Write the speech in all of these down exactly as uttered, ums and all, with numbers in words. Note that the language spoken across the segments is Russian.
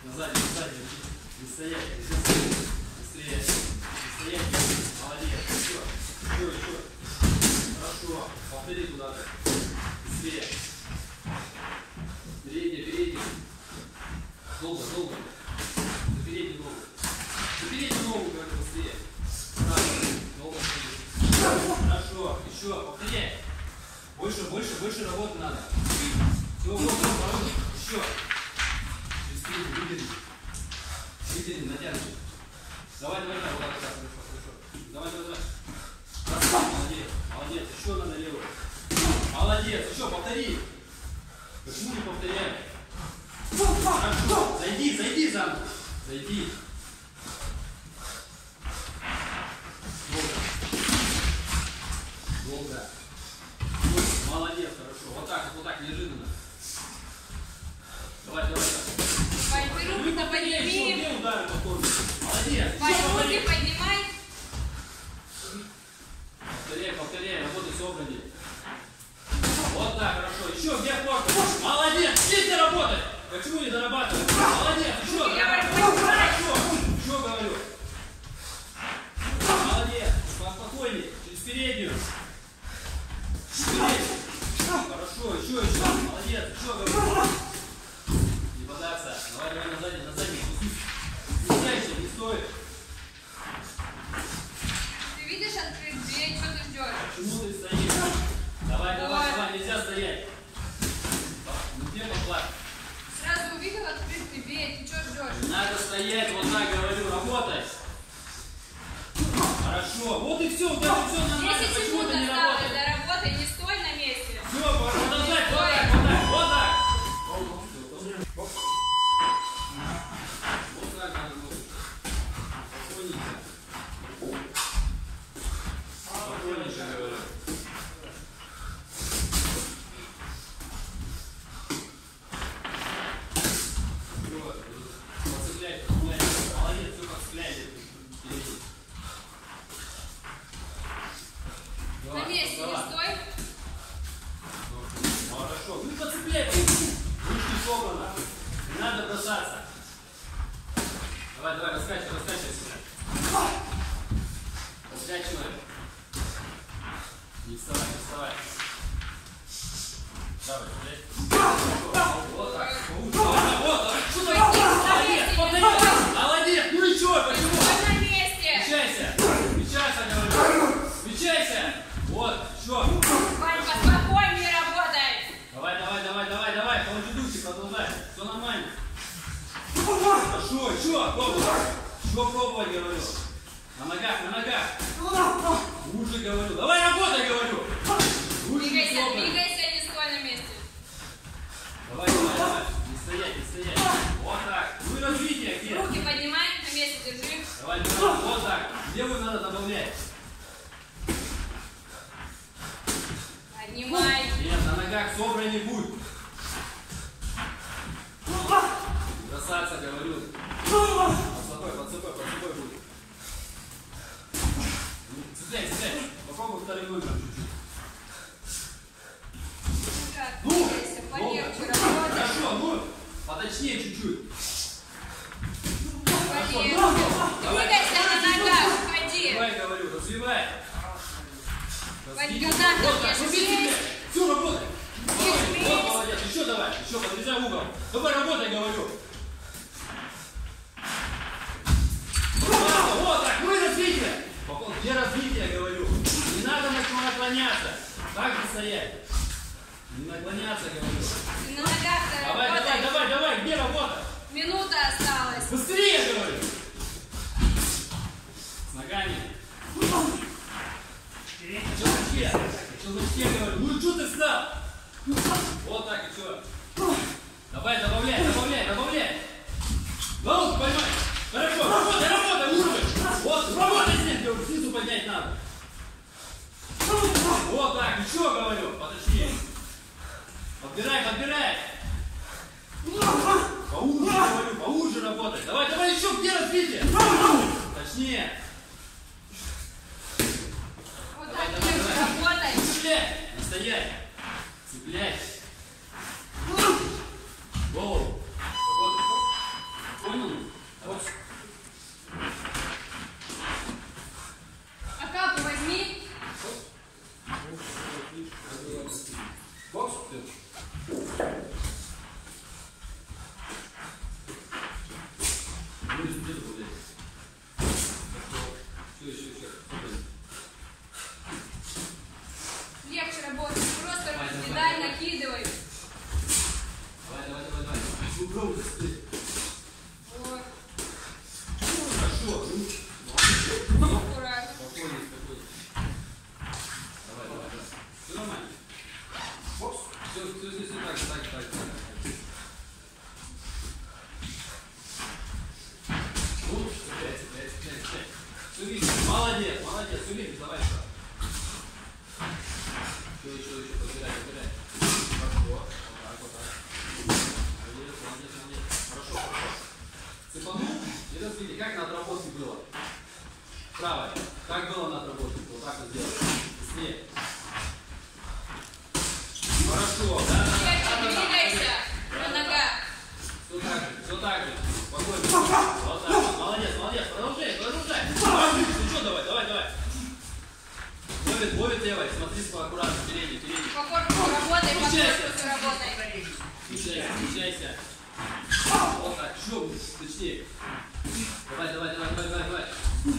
На задний, на задний. Не стоять. Быстрее. Не стоять. Молодец. Еще. Еще, еще. Хорошо. Повтори куда-то. Быстрее. Передний, передний. Долго, долго. За передний ногу. За переднюю ногу, говорю, быстрее. Долго. Хорошо. Еще. Повторяй. Больше, больше, больше работы надо. Все, вот, вот, вот. Еще. Через выдержи. Выдержи, натянешь. Давай, давай, давай, вот так, так, хорошо, хорошо. Давай, давай, давай. Молодец, молодец. Еще надо левую. Молодец. Еще, повтори. Почему не повторяем? Хорошо. Зайди, зайди заново. Зайди. Долго. Долго. Молодец, хорошо. Вот так, вот так, неожиданно. Давай, давай, давай. Пойди, руки-то подними. Где удары повторно? Молодец. Руки поднимай. Повторяй, повторяй, работай собрани. Вот так, хорошо. Еще, где корпус? Молодец. Здесь не работай. Почему не дорабатываешь? Молодец. Еще, хорошо. Еще говорю. Молодец. Поспокойней. Через переднюю. Переднюю. Хорошо, еще, еще. Молодец. Еще говорю. Не податься. Давай, давай на задний, на задний. Не стойся, не стой. Ты видишь открыть дверь, что ты ждешь? Почему ты стоишь? Давай, давай, давай, давай, нельзя стоять. Ну где пошла? Сразу увидел открытый дверь, ты что ждешь? Надо стоять, вот так говорю, работай. Хорошо, вот и все, у тебя все нормально. десять Почему секунд ты не осталось, работаешь? доработай, не стой на месте. Все, продолжай, вот так, вот так, вот так. Вот так надо будет. Спокойненько. Спокойненько говорю. Подцепляй, подцепляй. Молодец, все подцепляйте. На месте не стой. Хорошо. Ну подцепляй. Ручки собраны. Не надо бросаться. Давай, давай, раскачивай, раскачивай себя. Раскачивай. Не вставай, не вставай. Давай, блядь. Вот так. Вот, вот, вот. Что ты? Молодец, повтори. Молодец. Ну и что, почему? Стой на месте. Включайся. Включайся, говорю. Включайся. Вот, что? Вань, поспокойнее работай. Давай, давай, давай, давай, давай. По лучидухе продолжай. Все нормально. Хорошо, еще пробуй. Еще пробовать, говорю. На ногах, на ногах. Лучше говорю. Давай работай, говорю. Двигайся, двигайся, не стой на месте. Давай, давай, давай. Не стоять, не стоять. Вот так. Ну и развитие где? Руки поднимай, на месте держи. Давай, давай, вот так. Левую надо добавлять. Поднимай. Нет, на ногах собран не будет. Бросаться, говорю. Под собой, под собой, под собой будет. Цепляй, цепляй. Попробуй второй номер чуть-чуть. Так, Ну, двигайся, полегче работай. хорошо, ну, поточнее чуть-чуть. Хорошо, Полегче. ну, Двигайся на ногах, ходи. Давай, говорю, развивай. Ванька, Вот на так, ноги, вот здесь. здесь. Все, работай. Здесь. Вот, молодец. Еще давай, еще подрезай угол. Давай, работай, говорю. Вот так, ну и развитие. Где развитие, говорю. Не надо наклоняться. Так же стоять. Не наклоняться, говорю. Ты на ногах Давай, давай, работай. давай, давай, где работа? Минута осталась. Быстрее, говорю. С ногами. Челночке. Челночке, говорю. Ну и что ты встал? Вот так и все. Давай, добавляй, добавляй, добавляй. Голову поймай. Хорошо, работай, работай, уровень. Вот, работай здесь, говорю, снизу поднять надо. Вот так, еще говорю, подожди. Подбирай, подбирай. Поуже, говорю, поуже работай. Давай, давай еще, где развитие? Точнее. Вот Давай, так давай, легче давай. работай. Цепляй, не стоять. Цепляй. Голову. Ну, где ты? Все, еще, еще. Легче работать, просто раскидай, накидывай. Давай, давай, давай, давай. Попробуй быстрее. Ой, Хорошо. аккуратно. Спокойно, спокойно. Давай, давай, давай. Все нормально. Все, все, все, все, так, так, так, так. Ну, цепляй, цепляй, цепляй, цепляй. Все видишь, молодец, молодец, все видишь, давай еще. Еще, еще, еще, подбирай, подбирай. Хорошо, вот так, вот так. Молодец, молодец, молодец. Хорошо, хорошо. Цепанул и разбили. Как на отработке было? Правая. Как было на отработке? Вот так вот сделать. Быстрее. Хорошо, да, да, да, да, да, Двигайся на ногах. все так же, все так же. Спокойно. Вот так вот. Молодец, молодец. Продолжай, продолжай. Ну что, давай, давай, давай. Ловит, ловит левой. Смотри, аккуратно, передний, передний. По корпусу работай, по корпусу работай. Включайся, включайся. Вот так, еще точнее. Давай, давай, давай, давай, давай, давай.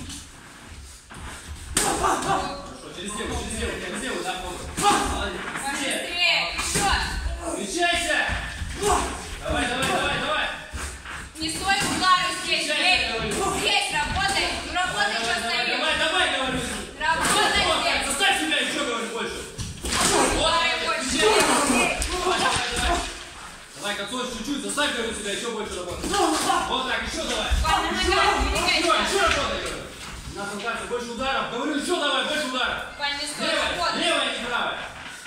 Хорошо, через левую, через левую, через левую, да, помню. Молодец. Быстрее, еще. Включайся! Давай, давай, давай, давай! Не стой в удару здесь, здесь. Здесь работай. Ну работай, что стоишь. Давай, давай, говорю! Работай Вот так, здесь. заставь себя еще говорить больше! Давай больше. Давай, давай, давай! Давай, концовочку чуть-чуть, заставь, говорю, себя еще больше работать! Вот так, еще давай! Пальцы на ногах, Еще, двигайся. еще работай, говорю! На фонтанце, больше ударов! Говорю, еще давай, больше ударов! Пальцы стой, Левая, работай. левая, не правая!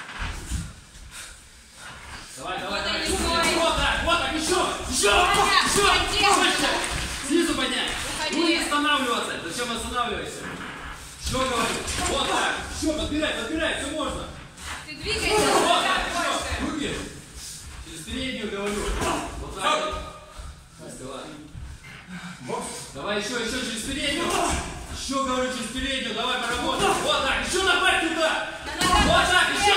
Давай, давай, Вот давай! они, стой. Вот так, вот так, еще! Еще! Поднять, Еще! Больше! Снизу поднять! Уходи. Будем останавливаться! Зачем останавливаешься? Еще говорю! Вот так! Еще, подбирай, подбирай, все можно! Ты двигайся на Вот ногах так, больше. еще! Руки! Через переднюю говорю! Вот так! Давай еще, еще через переднюю! Еще говорю через переднюю, давай поработаем! Вот так, еще добавь туда! На ногах Вот так, еще